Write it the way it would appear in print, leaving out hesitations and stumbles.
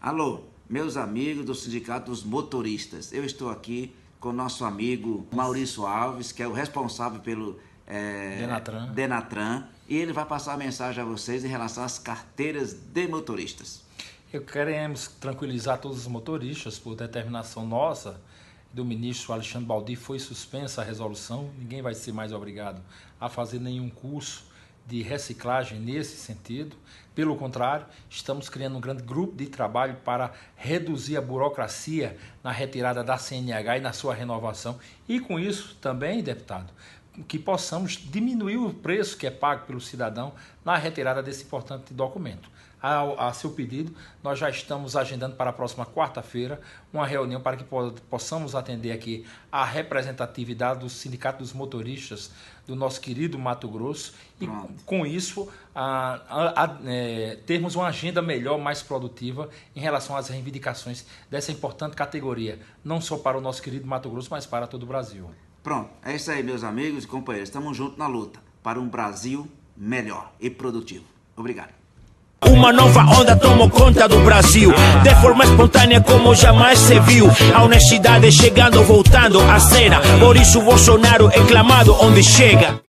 Alô, meus amigos do Sindicato dos Motoristas, eu estou aqui com o nosso amigo Maurício Alves, que é o responsável pelo Denatran, e ele vai passar a mensagem a vocês em relação às carteiras de motoristas. Queremos tranquilizar todos os motoristas. Por determinação nossa, do ministro Alexandre Baldi, foi suspensa a resolução. Ninguém vai ser mais obrigado a fazer nenhum curso de reciclagem nesse sentido. Pelo contrário, estamos criando um grande grupo de trabalho para reduzir a burocracia na retirada da CNH e na sua renovação. E com isso também, deputado, que possamos diminuir o preço que é pago pelo cidadão na retirada desse importante documento. A seu pedido, nós já estamos agendando para a próxima quarta-feira uma reunião para que possamos atender aqui a representatividade do Sindicato dos Motoristas do nosso querido Mato Grosso e, com isso, termos uma agenda melhor, mais produtiva em relação às reivindicações dessa importante categoria, não só para o nosso querido Mato Grosso, mas para todo o Brasil. Pronto, é isso aí, meus amigos e companheiros. Estamos juntos na luta para um Brasil melhor e produtivo. Obrigado. Uma nova onda tomou conta do Brasil, de forma espontânea como jamais se viu. A honestidade chegando, voltando à cena. Por isso Bolsonaro é clamado onde chega.